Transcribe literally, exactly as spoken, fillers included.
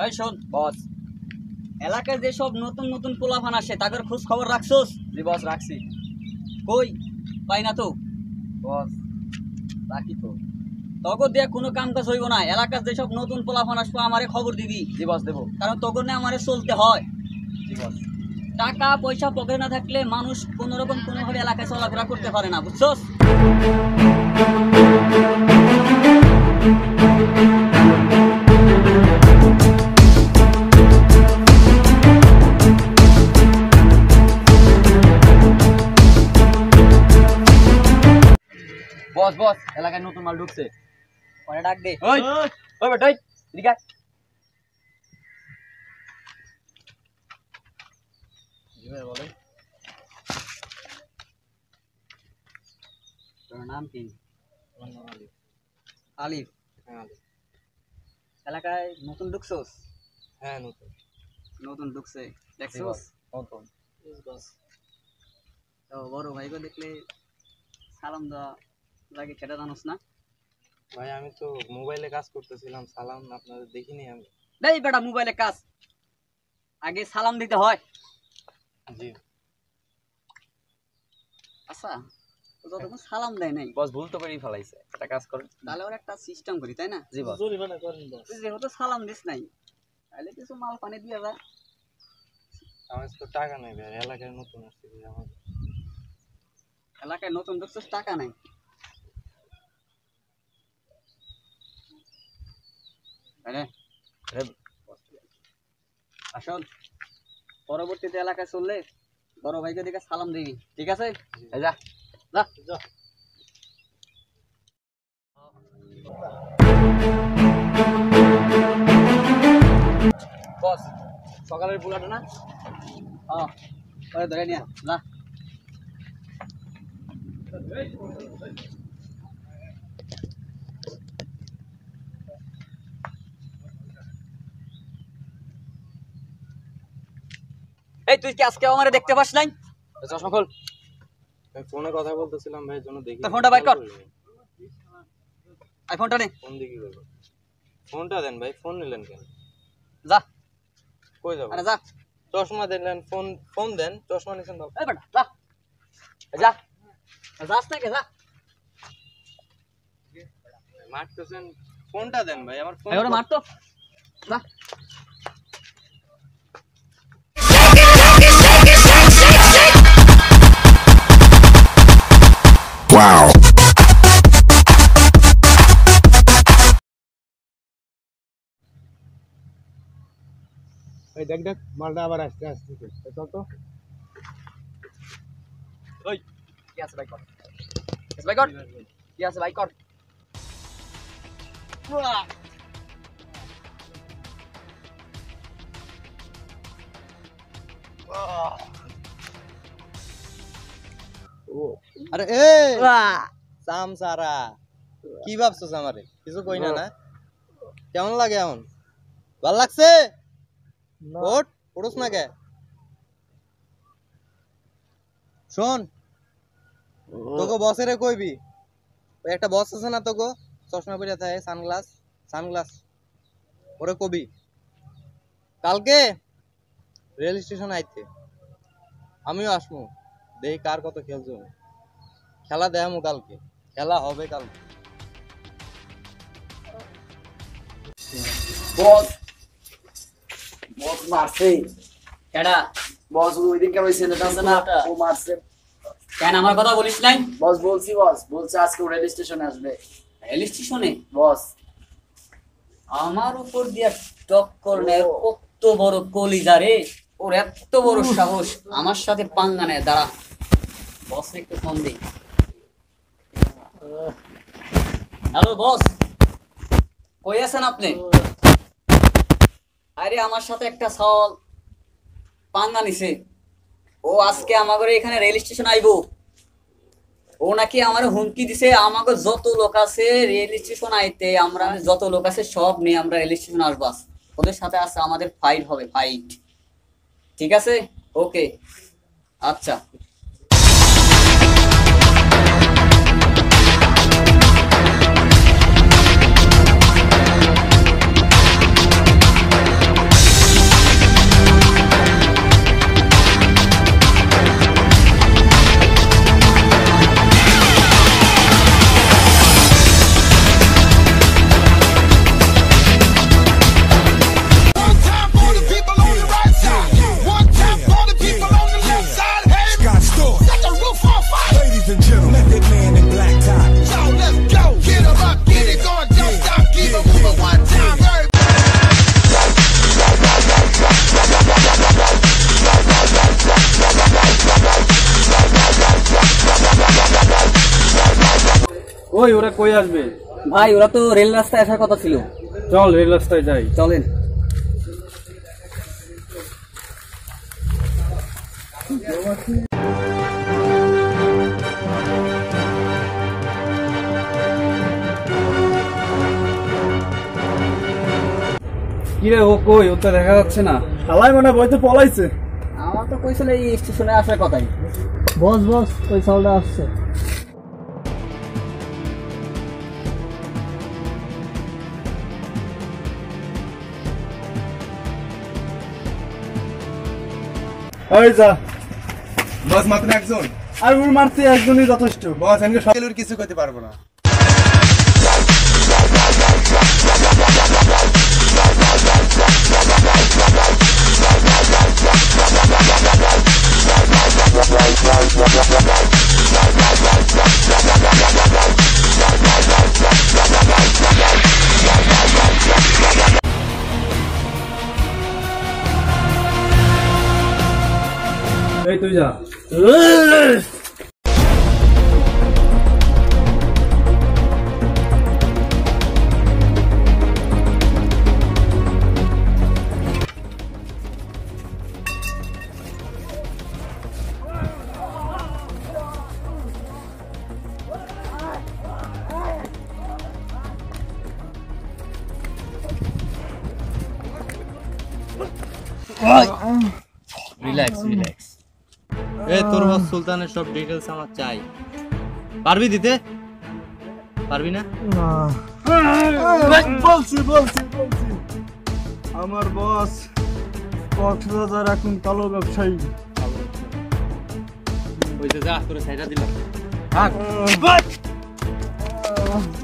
এই শোন বস, এলাকায় যে সব নতুন নতুন পোলাপান আসে তাদের খোঁজ খবর রাখছোস? জি বস রাখছি। কই পাই না তো বস রাখি তো। তখন দিয়ে কোনো কাম কাজ হইব না। এলাকার যেসব নতুন পোলাপান আসবো আমারে খবর দিবি। জি বস দেবো। কারণ তখন না আমারে চলতে হয়। জি বস। টাকা পয়সা পকেটে না থাকলে মানুষ কোনো রকম কোনোভাবে এলাকায় চলাফেরা করতে পারে না, বুঝছস? বস বস এলাকায় নতুন মাল ঢুকছে। পরে ডাক দে। ওই ওই বেটা ওই এদিকে আয়। জি ভাই বলেন। তোর নাম কি? আমার নাম আলিফ। আলিফ? হ্যাঁ আলিফ। এলাকায় নতুন ঢুকছোস? হ্যাঁ নতুন। নতুন ঢুকছে দেখছোস? নতুন। বস তো বড় ভাইকে দেখলে সালাম দেওয়া লাগে, সেটা জানোস না? ভাই আমি তো মোবাইলে কাজ করতেছিলাম, সালাম আপনাদের দেখিনি আমি। এই বেটা মোবাইলে কাজ, আগে সালাম দিতে হয়। জি আচ্ছা তো যতক্ষণ সালাম দেয় নাই বস ভুল তো করেই ফেলাইছে, একটা কাজ করেন। তাহলে ওর একটা সিস্টেম করি, তাই না? জি বস। জরিমানা করেন বস। তুই যেহেতু সালাম দিস নাই তাহলে কিছু মাল পানি দিয়ে যা। আমার তো টাকা নাই ভাই, এলাকায় নতুন আসছে আমার। এলাকায় নতুন ঢুকছিস, টাকা নাই? আসল পরবর্তীতে এলাকায় চললে বড় ভাইকে দিকে সালাম দিবি, ঠিক আছে? যা যা যা। বস সকালের পোলাটা না? হ্যাঁ ওরে ধরে নিয়ে যা। এই তুই কি আজকে আমারে দেখতে পাস নাই? চশমা খোল। আমি ফোনে কথা বলতেছিলাম ভাই, জন্য দেখি। তোর ফোনটা বাইর কর। আইফোনটা নে। ফোন দিয়ে কি করব? ফোনটা দেন ভাই, ফোন নিলেন কেন? যা। কই যাব? আরে যা। চশমা দিলেন, ফোন ফোন দেন, চশমা নিছেন বাবা। এই বেটা যা। যা। যাস না কে যা। মারতেছেন, ফোনটা দেন ভাই, আমার ফোন। এই ওরে মার তো। যা। Wow. এই দেখ দেখ মালটা আবার আসতে আসতে চল তো। ওই কি আছে ভাই কর, কি আছে ভাই কর, কি আছে ভাই কর। আরে এ সামসারা কি ভাবছস আমারে? কিছু কই না না? কেমন লাগে এখন? ভাল লাগছে? ওঠ পড়ছ না কে? শোন তোকে বসেরে কইবি, ওই একটা বস আছে না তোকে চশমা পরে থাকে, সানগ্লাস সানগ্লাস, ওরে কবি কালকে রেল স্টেশন আইতে আমিও আসমু, দেখি কার কত খেলছো। খেলা দেখামু কালকে, খেলা হবে কালকে। বস বস মারছে। কেডা? বস ওই দিনকে ওই ছেলেটা আছে না, ও মারছে। কেন আমার কথা বলিস নাই? বস বলছি, বস বলছে আজকে ও রেল স্টেশনে আসবে। রেল স্টেশনে? বস আমার উপর দিয়া টক্কর নেয়, কত বড় কলিজা রে ওর, এত বড় সাহস আমার সাথে পাঙ্গা নেয়। দাঁড়া বস একটু ফোন দিই। হ্যালো বস, কই আছেন আপনি? আরে আমার সাথে একটা সওয়াল পাঙ্গা নিছে, ও আজকে আমাদের এখানে রেল স্টেশন আইবো। ও নাকি আমার হুমকি দিছে, আমাকে যত লোক আছে রেল স্টেশন আইতে, আমরা যত লোক আছে সব নিয়ে আমরা রেল স্টেশন আসবো। ওদের সাথে আছে আমাদের ফাইট হবে, ফাইট। ঠিক আছে, ওকে, আচ্ছা। কই ওরা কই আসবে? ভাই ওরা তো রেল রাস্তায় আসার কথা ছিল। চল রেল রাস্তায় যাই। চলেন। কিরে ও কই? ও তো দেখা যাচ্ছে না। শালাই মনে হয় বইতে পলাইছে। আমার তো কইছিল এই স্টেশনে আসার কথাই। বস বস ওই সাউন্ডটা আসছে। ওই যা বস মাত্র একজন। আর উড় মারতে একজনই যথেষ্ট। বস এনকে সকালের কিছু করতে পারবো না। এই তুই যা। Relax relax. এ তোর বস সুলতানের সব ডিটেইলস আমার চাই। পারবি দিতে? পারবি না? বলছি বলছি বলছি আমার বস কক্সবাজার এখন কালো ব্যবসায়ী। ওই যে যা তোর সাইডা দিলাম। আহ